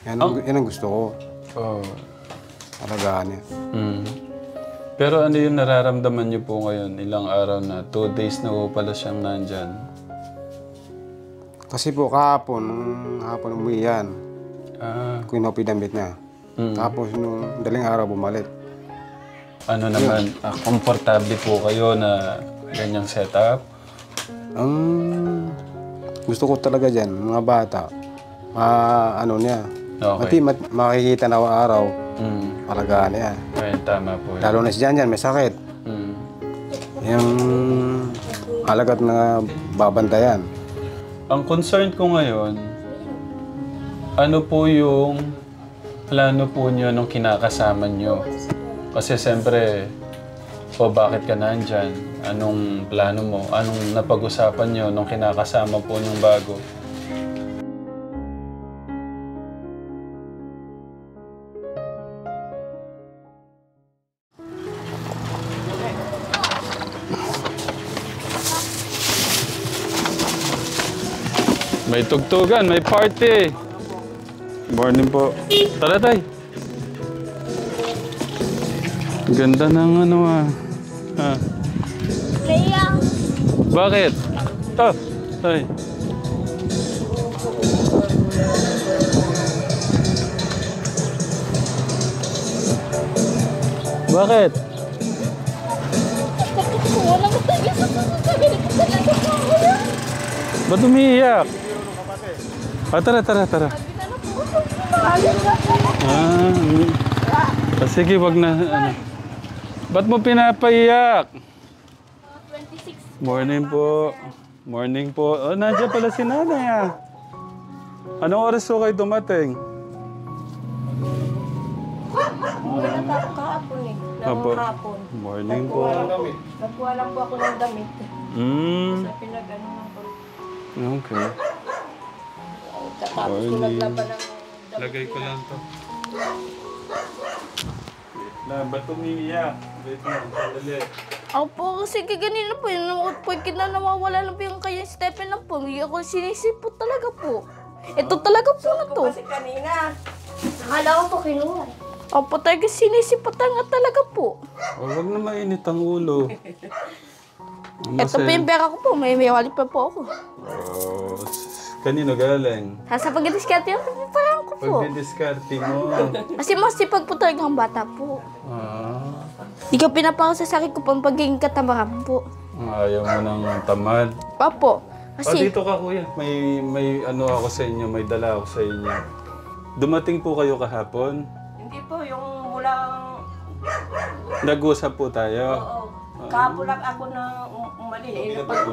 Yan ang gusto ko. Oh. Alagaan niya. Pero ano yung nararamdaman niyo po ngayon? Ilang araw na? 2 days na po pala siyang nandyan. Kasi po kahapon, umuwi yan. Kinuha pinamit niya. Tapos nung daling araw bumalik. Ano naman, komportable po kayo na ganyang setup? Gusto ko talaga dyan, mga bata. Ano niya. Okay. Makikita na araw. Alagaan niya. Ay, tama po. Lalo na si Jan may sakit. Yung alagat na babantayan. Ang concern ko ngayon, ano po yung plano po nyo nung kinakasama nyo? Kasi siyempre, bakit ka nandyan? Anong plano mo? Anong napag-usapan nyo nung kinakasama po nyong bago? May tugtugan, may party. Morning po. Tara, tay. Ganda ng ano Leia. Bakit? Tay. Bakit? Wala mo tayo sa sasasabi ko talaga po ako yan. Ba't umiiyak? Tara. Sige, wag na. Ano. Ba't mo pinapaiyak? 26. Morning po. Morning po. Nandiyan pala si nanay Anong oras po kayo dumating? Kahapon eh. Apo. Hapon. Morning po. Nagkuha lang po ako ng damit. Sa pinag-ano ko. Okay. Tapos ko naglaban ng damit. Lagay ko lang to. Ba't umiiyak? Wait lang, sandali. Opo, kasi ganito po yun. Pag nawawala lang po yung kaya Stephen lang po. Hindi ako sinisipot talaga po. Ito talaga po na to. Kasi kanina, Akala ko po kinuha. Opo, talaga sinisipotan nga talaga po. Huwag na mainit ang ulo. Ito po yung pera ko po. May wali pa po ako. Kanino galing? Sa pag-diskarte yung parang ko po. Pag-diskarte mo. Kasi masipag po talaga ang bata po. Di ka pinapakasasakit ko pang pagiging katamaran po. Ayaw mo ng tamad. Opo. Kasi, Dito ka kuya. May ano ako sa inyo. May dala ako sa inyo. Dumating po kayo kahapon. hindi po yung mulang, Nag-usap po tayo. kapo lang ako na umalis.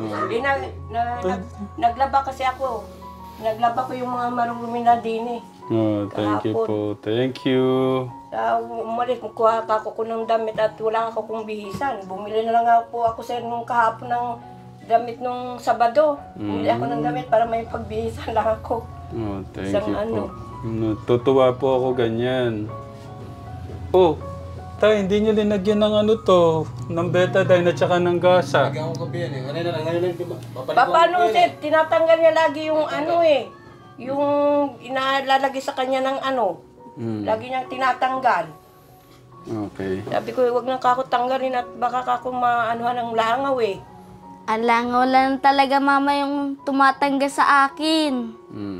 Naglaba kasi ako. Naglaba ko yung mga marurumi na din eh. Thank you po. Thank you. Umalis, kuha ako ng damit at wala ako kong bihisan. Bumili na lang po ako sa nung kahapon ng damit nung Sabado. Bumili ako ng damit para may pagbihisan lang ako. Thank Isang you ano. po. Tutuwa po ako ganyan. Tay, hindi nyo linagyan ng ano to, ng betadine at saka ng gasa. Lagyan ko kape yan eh. Ngayon Paano sir, tinatanggal niya lagi yung ano eh. Yung inalalagay sa kanya ng ano. Lagi niyang tinatanggal. Okay. Sabi ko, huwag nang kako tanggalin at baka kako maanuhan ng langaw eh. ang langaw lang talaga mama yung tumatangga sa akin.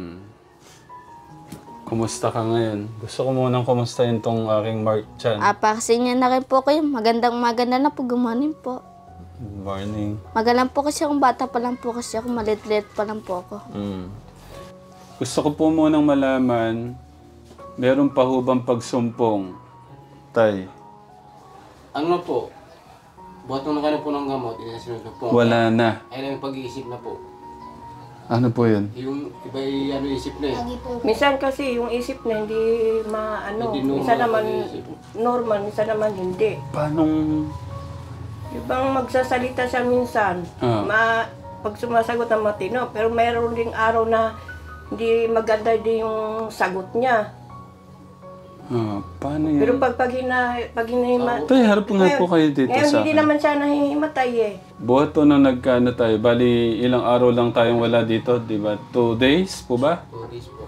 Kumusta ka ngayon? Gusto ko munang kumustahin tong aking Mark Chan. Kasi niya na rin po kayo. Maganda na po gumanin po. Good morning. Magalang po kasi akong bata pa lang po kasi ako. Malit-lit pa lang po ako. Gusto ko po munang malaman, meron pa ho bang pagsumpong? Tay. Ano po? Buhat mo na kayo po ng gamot, inasunod po. Wala na. Ayun ang pag-iisip na po. Ano po yun? Yung iba ano isip na eh. Minsan kasi yung isip na hindi maano. Hindi normal Minsan naman pag-iisip. normal, minsan naman hindi. Paanong... Ibang magsasalita siya minsan, pag sumasagot ng matino, pero mayroon ding araw na hindi maganda din yung sagot niya. Paano yan? Pero pag hinahimatay, Tay, harap nga po kayo dito ngayon sa hindi akin. naman siya nahihimatay eh. Buhat po nang nagkano tayo, bali ilang araw lang tayong wala dito, di ba? 2 days po ba? 2 days po.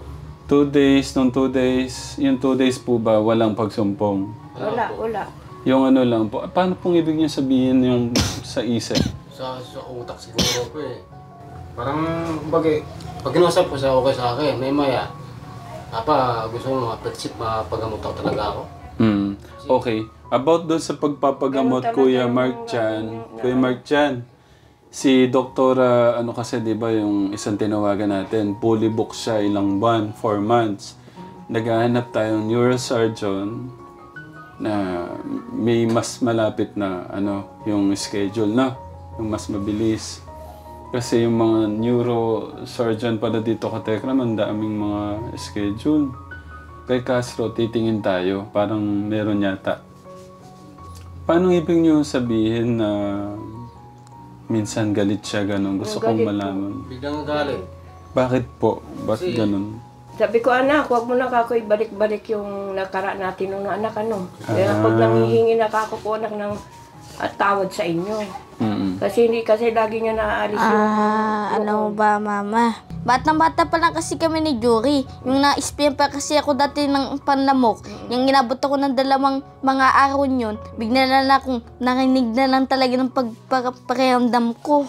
2 days, nung 2 days, yung 2 days po ba, walang pagsumpong? Wala. Yung ano lang po, paano pong ibig niyo sabihin yung sa isip? Sa utak siguro po eh. Parang, pag kinusap po siya okay sa akin, may maya. Gusto mo mapagamot ako talaga ako. Okay. About doon sa pagpapagamot, Kuya Mark Chan, si Doktora, ano kasi di ba yung isang tinawagan natin, fully booked siya ilang buwan, 4 months. Naghahanap tayong neurosurgeon na may mas malapit na yung schedule na, yung mas mabilis. Kasi yung mga neurosurgeon pala dito ka Tekram, ang daming mga schedule. Kay Castro, titingin tayo, parang meron yata. Paano ibig niyo sabihin na minsan galit siya ganun? Gusto kong malaman. Biglang galit. Bakit po? Bakit ganun? Sabi ko, anak, huwag mo na kako ibalik-balik yung nakaraan natin nung anak, Kaya pag nanghihingi na kako po anak ng tawad sa inyo. Kasi lagi niya naaalis Ano ba, Mama? Batang-bata pa lang kasi kami ni Jory. Yung na-spam pa kasi ako dati ng panlamok. Yung inabot ako ng 2 mga araw yun, bigla na lang akong narinig na lang talaga ng pagpapakiramdam ko.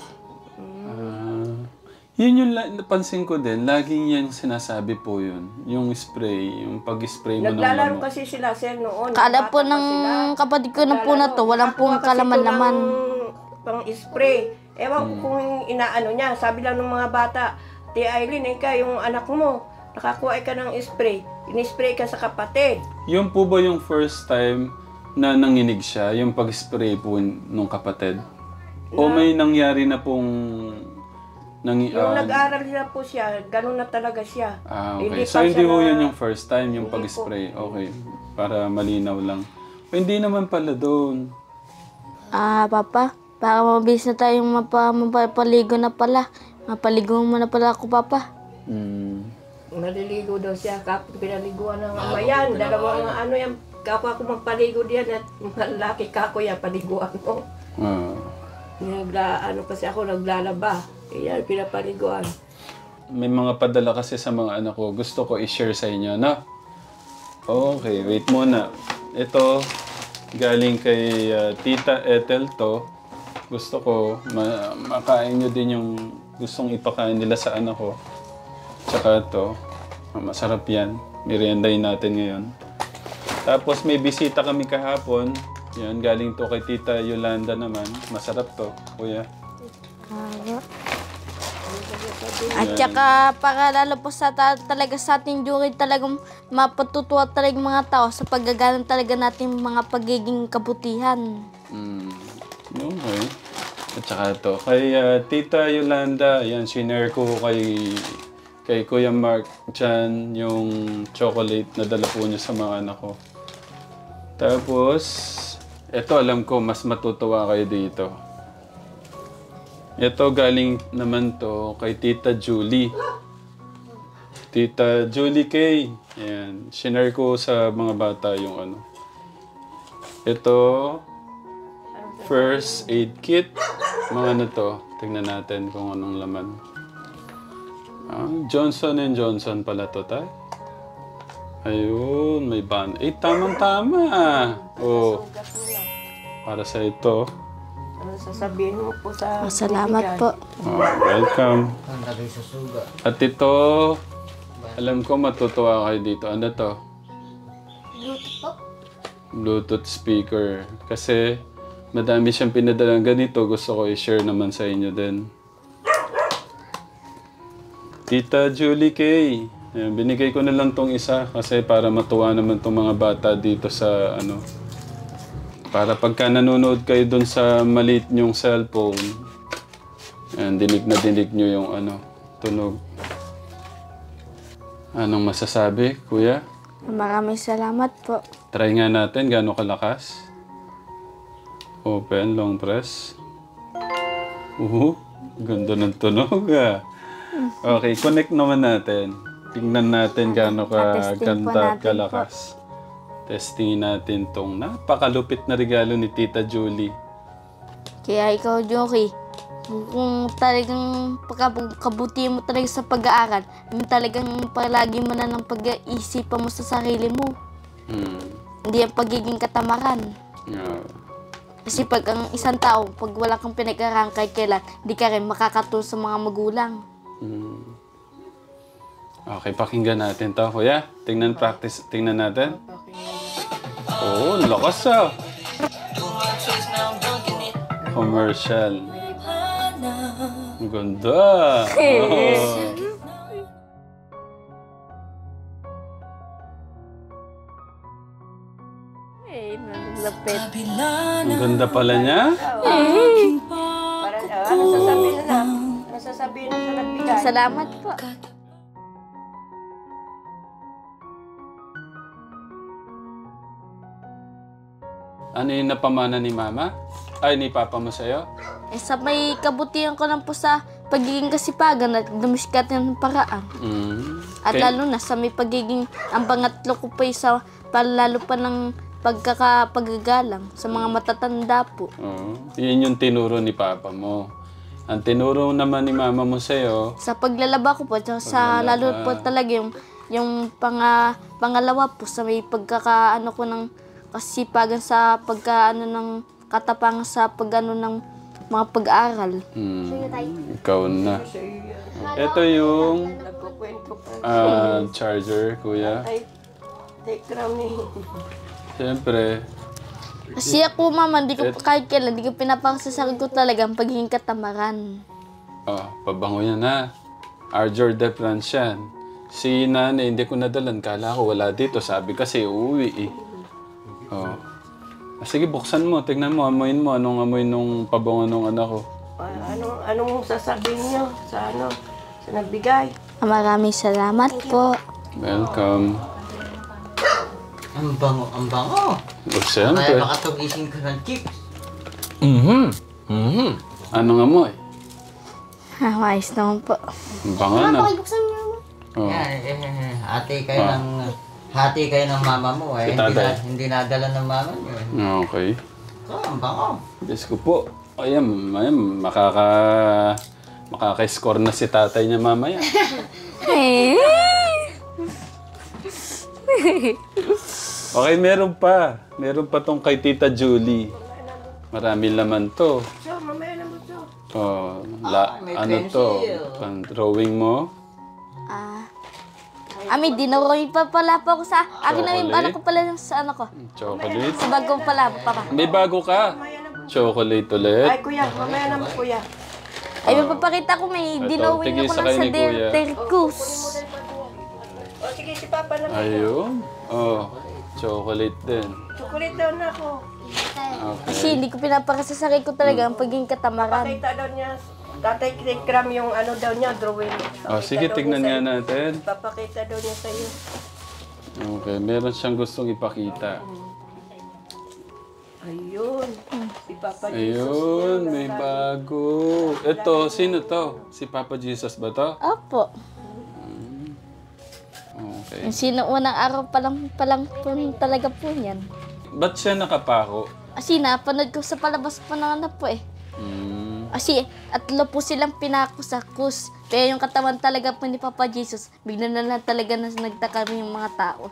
Yun yung napansin ko din, laging yan sinasabi po yun. Yung spray, yung pag-spray mo ng Naglalaro lamok. kasi sila, sir, noon. Kala po Bata pa ng sila. kapatid ko na po na to, walang pong kalaman-laman. Pang-spray. Ewan ko kung inaano niya. Sabi lang ng mga bata, Ti Aileen, ikaw yung anak mo, nakakuha ka ng spray. In-spray ka sa kapatid. Yung po ba yung first time na nanginig siya, yung pag-spray po nung kapatid? O may nangyari na pong... Yung nag-aaral na po siya, ganun na talaga siya. Okay. So hindi po yun yung first time, yung pag-spray. Okay. Para malinaw lang. O, hindi naman pala doon. Papa, para mabilis na tayong mapapaligo na pala. Mapaligo mo na pala ako, Papa. Naliligo daw siya, kapag pinaliguan ng amayan. Dalawang yan, kapag ako magpaligo diyan at malaki kako yan, paliguan mo. Kasi ako naglalaba. Yan, pinapaliguan. May mga padala kasi sa mga anak ko. Gusto ko i-share sa inyo, no? Okay, wait muna. Ito, galing kay Tita Ethel to. Gusto ko makain nyo din yung gustong ipakain nila sa anak ko. Tsaka to, masarap yan. Meriendahin natin ngayon. Tapos may bisita kami kahapon. Yan, galing to kay Tita Yolanda naman. Masarap to, kuya. At saka para lalo po talaga sa ating Jory talagang mapatutuwa talaga mga tao sa paggagalang talaga natin mga pagiging kabutihan. Okay. At saka to, kay Tita Yolanda, yan, sinare ko kay Kuya Mark Chan yung chocolate na dala po niya sa mga anak ko. Tapos, ito alam ko, mas matutuwa kayo dito. Ito galing naman to kay Tita Julie. Tita Julie K. Ayan. Sinare ko sa mga bata yung Ito, first aid kit. Mga ano to. Tingnan natin kung anong laman. Johnson & Johnson pala to, tay. Ayun, may band-aid. Tamang-tama. Oh. Para sa ito. Ano sasabihin mo po sa... Salamat po. Welcome. At ito, alam ko matutuwa kayo dito. Ano to? Bluetooth po? Bluetooth speaker. Kasi madami siyang pinadalang ganito. Gusto ko i-share naman sa inyo din. Tita Julie K. Ayan, binigay ko na lang tong isa kasi para matuwa naman tong mga bata dito sa para pagka nanonood kayo dun sa maliit nyong cellphone, ayan, dinig na dinig nyo yung tunog. Anong masasabi, kuya? Maraming salamat po. Try nga natin, gaano kalakas? Open, long press. Ganda ng tunog Okay, connect naman natin. Tingnan natin gaano ganda at kalakas. Testingin natin tong napakalupit na regalo ni Tita Julie. Kaya ikaw, Jory, Kung talagang pagkabutihan mo talaga sa pag-aaral, yung talagang palagi mo na ng pag-iisipan mo sa sarili mo. Hindi ang pagiging katamaran. Yeah. Kasi pag ang isang tao, pag wala kang pinag-aralan kahit kailan, hindi ka rin makakatulong sa mga magulang. Okay, pakinggan natin to, kuya. Tingnan natin. Oo, lakas ah. Commercial. Ang ganda. Lapit. Ang ganda pala niya. Parang, ano sasabihin na? Ano sasabihin na sa nagbigay? Salamat po. Ano yung napamana ni mama? Ay, ni papa mo sa'yo? Sa may kabutihan ko lang po sa pagiging kasipagan at dumiskat ng paraan. At lalo na sa may pagiging, ang pangatlo ko pa sa lalo pa ng pagkakapagagalang sa mga matatanda po. Yun yung tinuro ni papa mo. Ang tinuro naman ni mama mo sa'yo, Sa paglalaba ko po, tsaka sa lalo po talaga yung pangalawa po sa may pagkakaano ko ng kasipagan sa pagkaano ng katapangan sa pagano ng mga pag-aaral. ikaw na. Ito yung Nagkukwento pa. charger, kuya. Ay, Tekram eh. Siyempre, Kasi ako, mama, kahit kailan, hindi ko pinapakasasakit ko talaga ang pagiging katamaran. pabango yan ha. Arjor de France yan. Si nanay, hindi ko nadalan. Kala ko wala dito. Sabi kasi uuwi eh. Sige, buksan mo. Tignan mo, amoyin mo. Anong amoy nung pabango nung anak ko? Anong sasabihin niyo sa nagbigay? Maraming salamat po. Welcome. Ang bango, ang bango. Siyempre. Kaya makatugising ka ng chips. Anong amoy? Ayos naman po. Ang bango na. Yan, hati kayo ng mama mo eh. Si tatay. Hindi nadala ng mama niyo eh. Okay. Ang bango. Diyos ko po. Ayan, makaka-score na si tatay niya mamaya. Okay, meron pa. Meron pa tong kay Tita Julie. Marami laman to. So, mamaya naman to. may Ano to? pencil. Pang-drawing mo? Ami, dinawin pa pala po ako sa akin na yung Chocolate? ano ko pala sa ano ko. Chocolate? Sa bag ko pala, papa. May bago ka. Chocolate ulit. Ay, kuya, mamaya naman, kuya. Ay, mapapakita ko may Ito, dinawin tigil ako sa lang kayo sa ni Kuya. Tercus. O, sige, si Papa naman. Ayun. Chocolate din. Chocolate daw na ako. Kasi hindi ko pinapakasasakit ko talaga ang pagiging katamaran. Pakita daw niya, Tatay Tekram yung ano daw niya, drawing. Sige, tignan nga natin. Papakita daw niya sa'yo. Okay, meron siyang gustong ipakita. Ayun. Si Papa Jesus. Ayun, may bago. Ito, sino to? Si Papa Jesus ba to? Opo. Okay. Yung sino unang araw palang po talaga po yan. Ba't siya nakapako? Kasi napanood ko sa palabas po ng ano po eh. Kasi atlo po silang pinako sa krus. Kaya yung katawan talaga po ni Papa Jesus, bigla na lang talaga na nagtaka yung mga tao.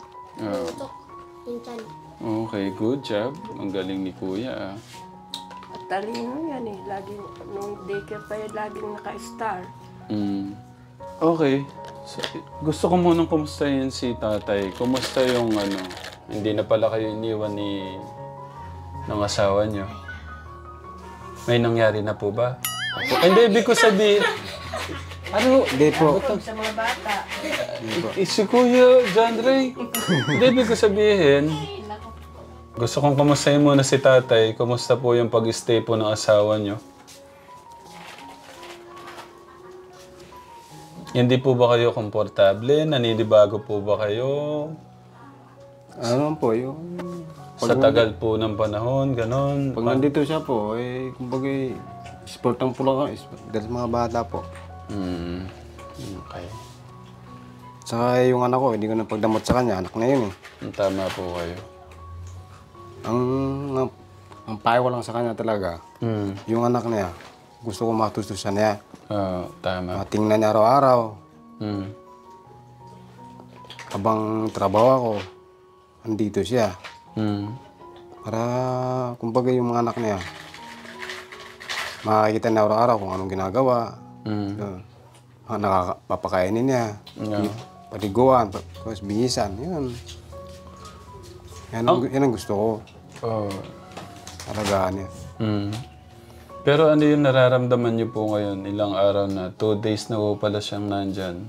Okay, good job. Ang galing ni Kuya. At talino yan eh. Laging, nung daycare pa yan, laging naka-star. Okay. So, gusto ko munang kumustahin si tatay. Kumusta yung ano? Hindi na pala kayo iniwan ng asawa niyo. May nangyari na po ba? Hindi, ibig ko sabihin. Ano? Hindi po. Sa mga bata. Si Kuya John Ray. Hindi, ibig ko sabihin. Gusto kong kumustahin muna si tatay. Kumusta po yung pag-stay po ng asawa niyo? Hindi po ba kayo komportable? Naninibago po ba kayo? Ano po, yung... Sa tagal po ng panahon, ganon. Pag nandito siya po, kumbaga, sportang pula ka, dahil sa mga bata po. Okay. Saka yung anak ko, hindi ko na pagdamot sa kanya, anak na yun eh. Tama po kayo. Ang payo ko lang sa kanya talaga, yung anak niya, gusto ko matustusan niya. Tama. Matingnan niya araw-araw. Mm. Habang trabaho ako, andito siya. Mm. Para, kumbaga yung mga anak niya, makikita na araw-araw kung anong ginagawa. Mm. Nakapapakainin niya. Yeah. Paliguan, tapos bingisan. Yan. Yan ang gusto ko. Oh. Alagaan niya. Mm. Pero ano yung nararamdaman niyo po ngayon? Ilang araw na? 2 days na po pala siyang nandyan.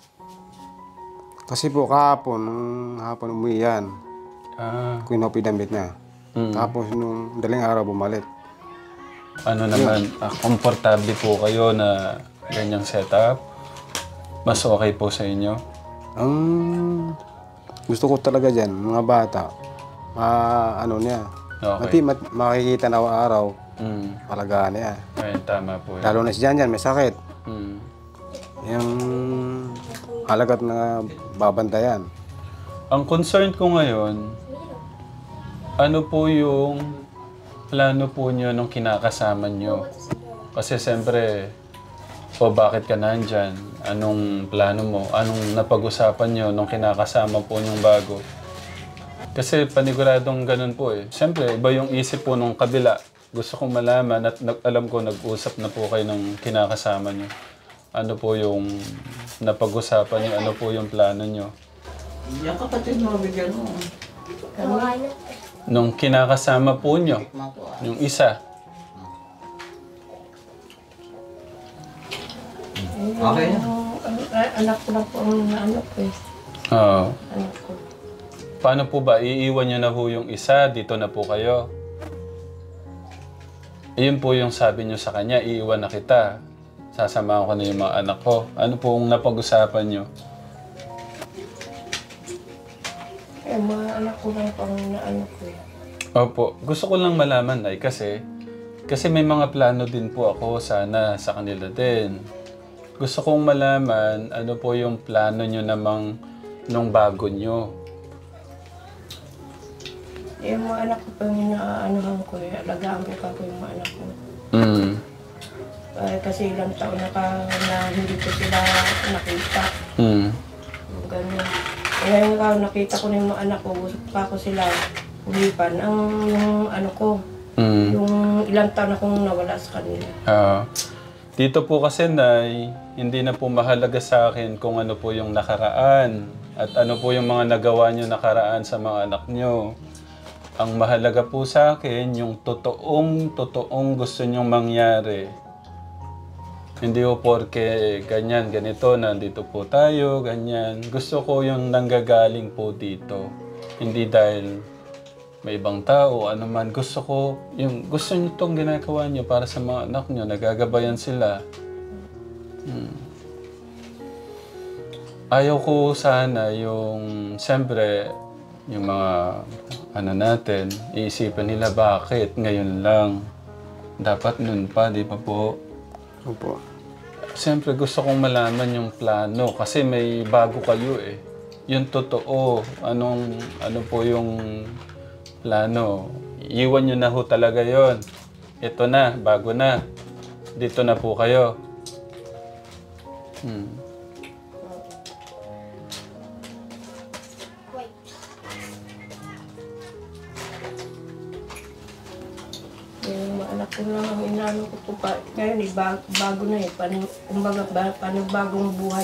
Kasi po kahapon, nung hapon umuwi yan, pinapidamit niya. Tapos nung daling araw bumalik. Ano naman, komportable po kayo na ganyang setup? Mas okay po sa inyo? Ang gusto ko talaga dyan, mga bata, ano niya, Okay. makikita na araw, alagaan niya. Ayun, tama po yun. Lalo na si Janjan, may sakit. Mm. Yung halagat na babantayan. Ang concern ko ngayon, ano po yung plano po nyo nung kinakasama nyo? Kasi siyempre, bakit ka nandyan? Anong plano mo? Anong napag-usapan nyo nung kinakasama po nyong bago? Kasi paniguradong ganun po eh. Siyempre, iba yung isip po nung kabila. Gusto kong malaman at alam ko nag-usap na po kayo ng kinakasama nyo. Ano po yung napag-usapan nyo? Ano po yung plano nyo? Yung kapatid mo, bigyan mo. Nung kinakasama po nyo, yung isa. Okay na. Anak ko lang po ang naanak ko eh. Oo. Anak ko. Paano po ba? Iiwan nyo na po yung isa, dito na po kayo. Iyon po yung sabi nyo sa kanya, iiwan na kita. Sasamahan ko na yung mga anak ko. Ano po ang napag-usapan nyo? Mga anak ko lang po ang naanak ko eh. Opo. Gusto ko lang malaman ay kasi may mga plano din po ako sana sa kanila din. Gusto kong malaman ano po yung plano nyo namang nung bago nyo. Yung mga anak ko pa yung naaanuhan ko eh. Alagaan ko pa ko yung mga anak ko. Mm. Kasi ilang taon na hindi ko sila nakita. Mm. Ganun. Ngayon nakita ko na yung mga anak ko, gusto pa ko sila ulipan. Yung ano ko, yung ilang taon akong nawala sa kanila. Dito po kasi, Nay, hindi na po mahalaga sa akin kung ano po yung nakaraan at ano po yung mga nagawa nyo nakaraan sa mga anak nyo. Ang mahalaga po sa akin, yung totoong gusto nyong mangyari. Hindi po porke ganyan, ganito, nandito po tayo, ganyan. Gusto ko yung nanggagaling po dito. Hindi dahil may ibang tao, ano man. Gusto ko, yung gusto nyo itong ginagawa nyo para sa mga anak nyo, nagagabayan sila. Ayaw ko sana yung, siyempre, yung mga ano natin, iisipan nila bakit ngayon lang. Dapat nun pa, di ba po? Opo. Siyempre gusto kong malaman yung plano kasi may bago kayo eh. Yung totoo, ano po yung plano. Iwan nyo na ho talaga yon. Ito na, bago na. Dito na po kayo. Yung mga anak ko lang ang inaano ko po pa. Ngayon eh, bago na eh. Kumbaga, bagong buhay.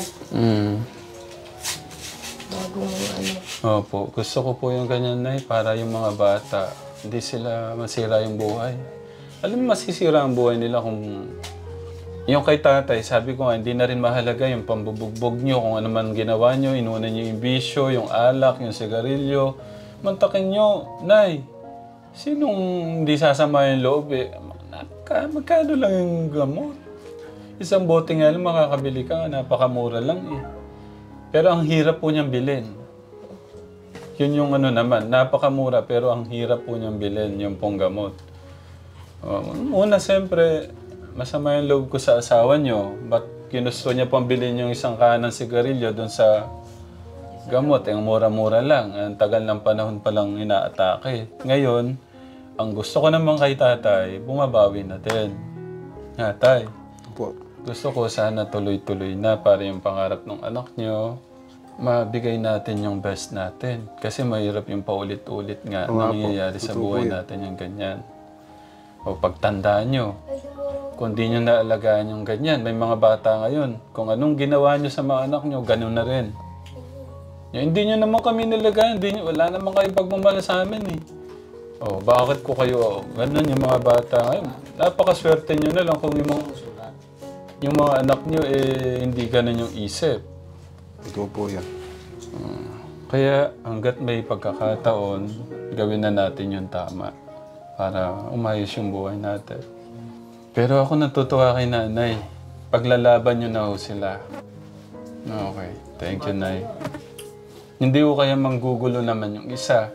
Bagong ano. Opo, gusto ko po yung ganyan na para yung mga bata, hindi sila masira yung buhay. Alam mo, masisira ang buhay nila kung... Yung kay tatay, sabi ko nga, hindi na rin mahalaga yung pambubugbog nyo, kung ano man ginawa nyo, inuuna nyo yung bisyo, yung alak, yung sigarilyo. Mantakin nyo, Nay, sinong hindi sasama yung loob eh? Magkano lang yung gamot? Isang bote nga lang makakabili ka, napakamura lang eh. Pero ang hirap po niyang bilhin. Yun yung ano naman, napakamura pero ang hirap po niyang bilhin yung pong gamot. Una, siyempre, masama yung loob ko sa asawa niyo. Ba't ginusto niya pang bilhin yung isang kanang sigarilyo doon sa gamot? Ang mura-mura lang. Ang tagal ng panahon palang inaatake. Ngayon, ang gusto ko naman kay tatay, bumabawi na din. Tay, Po. gusto ko sana tuloy-tuloy na para yung pangarap ng anak nyo, mabigay natin yung best natin. Kasi mahirap yung paulit-ulit nga Oo nga po. nangyayari sa Totoo po buhay yun. natin yung ganyan. O pagtandaan nyo, kung di nyo naalagaan yung ganyan, may mga bata ngayon, kung anong ginawa nyo sa mga anak nyo, ganun na rin. Yung, hindi nyo naman kami nalagaan, wala naman kayo pagmamahal sa amin eh. Oh, bakit ko kayo, ganun yung mga bata ngayon. Napakaswerte nyo na lang kung yung mga anak nyo eh hindi ganun yung isip. Totoo po yan. Kaya hanggat may pagkakataon, gawin na natin yung tama para umayos yung buhay natin. Pero ako natutuwa kay nanay. Paglalaban nyo na ho sila. Okay. Thank you, Nay. Hindi ko kaya manggugulo naman yung isa.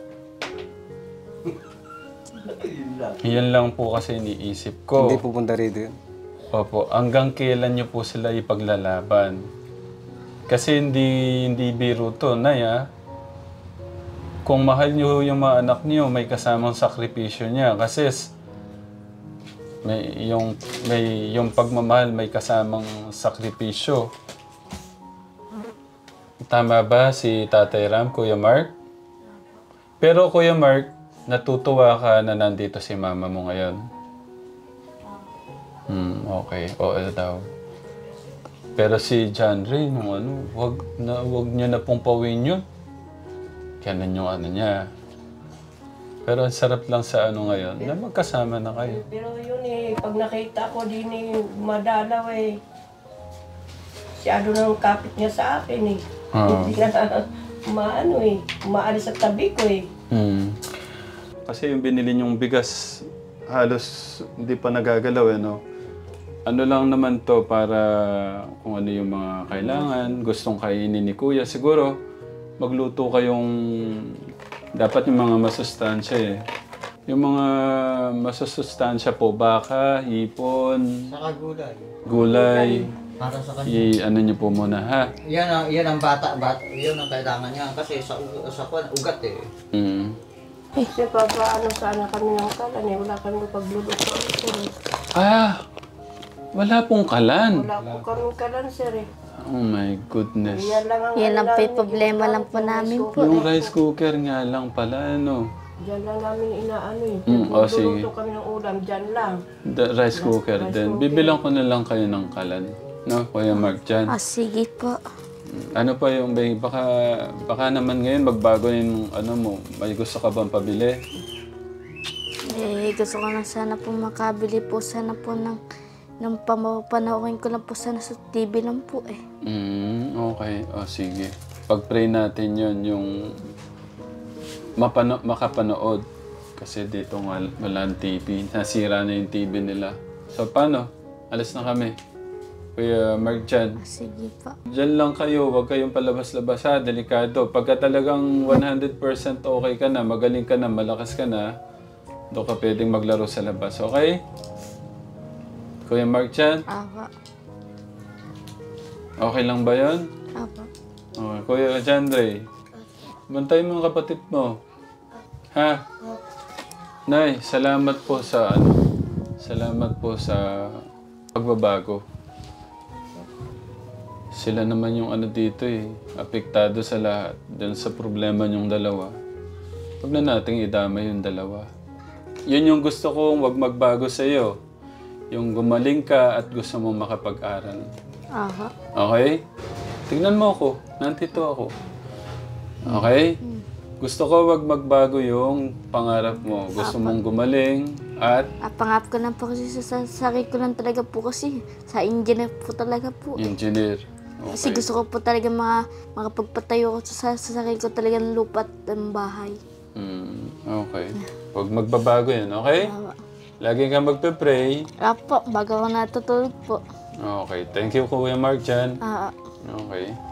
Yan lang po kasi iniisip ko. Hindi pupunta rito yun. Opo, hanggang kailan nyo po sila ipaglalaban? Kasi hindi biro to, Nay, ah. Kung mahal nyo yung mga anak nyo, may kasamang sakripisyo niya. Kasi yung pagmamahal may kasamang sakripisyo. Tama ba si Tatay Ram, Kuya Mark? Pero Kuya Mark, natutuwa ka na nandito si Mama mo ngayon? Okay. Oo daw. Pero si John Ray, wag niyo na pong pawin yun. Ganun yung niya. Pero ang sarap lang sa ngayon, na magkasama na kayo. Pero yun eh, pag nakita ko din eh, madalaw eh. Siyado na ang kapit niya sa akin eh. Hindi na umaalis sa tabi ko eh. Kasi yung binili niyong bigas, halos hindi pa nagagalaw Ano lang naman to para kung ano yung mga kailangan, gustong kainin ni Kuya. Siguro, magluto kayong dapat yung mga masustansya eh. Yung mga masustansya po, baka, hipon, Saka gulay. gulay. Para sa kanya. Ano niyo po muna ha? Yan ang bata, yun ang kailangan niya. Kasi sa ugat eh. Kasi papaano sana kami ng kalan eh, wala kami pagluluto. Wala pong kalan. Wala po kami kalan sir eh. Oh my goodness. Yan lang ang Yan ang namin, problema lang po namin po. Yung rice cooker nga lang pala, Diyan lang namin inaano eh. Sige. Luluto kami ng ulam, dyan lang. The rice cooker din. Bibilang ko na lang kayo ng kalan. No, Kuya Mark dyan. Sige po. Ano pa yung baka naman ngayon magbago yung mo, may gusto ka bang pabili? Gusto ko lang sana po makabili po sana po ng panoorin ko lang po sana sa TV lang po eh. Okay. Sige. Pag-pray natin yon yung makapanood. Kasi dito walang TV. Nasira na yung TV nila. So, paano? Alis na kami. Kuya Mark dyan. Sige po. Diyan lang kayo. Huwag kayong palabas-labas ha. Delikado. Pagka talagang 100% okay ka na, magaling ka na, malakas ka na, doon ka pwedeng maglaro sa labas. Okay? Kuya Mark dyan? Apo. Okay lang ba yun? Apo. Okay. Kuya John Ray, bantay mo ang kapatid mo. Ha? Nay, salamat po sa salamat po sa pagbabago. Sila naman yung dito apektado sa lahat. Dahil sa problema niyong dalawa. Huwag na nating idama yung dalawa. Yun yung gusto kong wag magbago sa iyo. Yung gumaling ka at gusto mong makapag-aral. Apo. Okay? Tignan mo ako. Nandito ako. Okay? Gusto ko wag magbago yung pangarap mo. Gusto mong gumaling at Pangap ko lang po kasi sa sarili ko lang talaga po kasi sa engineer po talaga po. engineer. Kasi Okay. gusto ko po talaga makapagpatayo ko sa sarili ko talaga ng lupa at ng bahay. Okay. Huwag magbabago yan, okay? Lagi kang magpe-pray. Apo, bago ako natutulog po. Okay. Thank you, Kuya Mark dyan. Ah, Okay.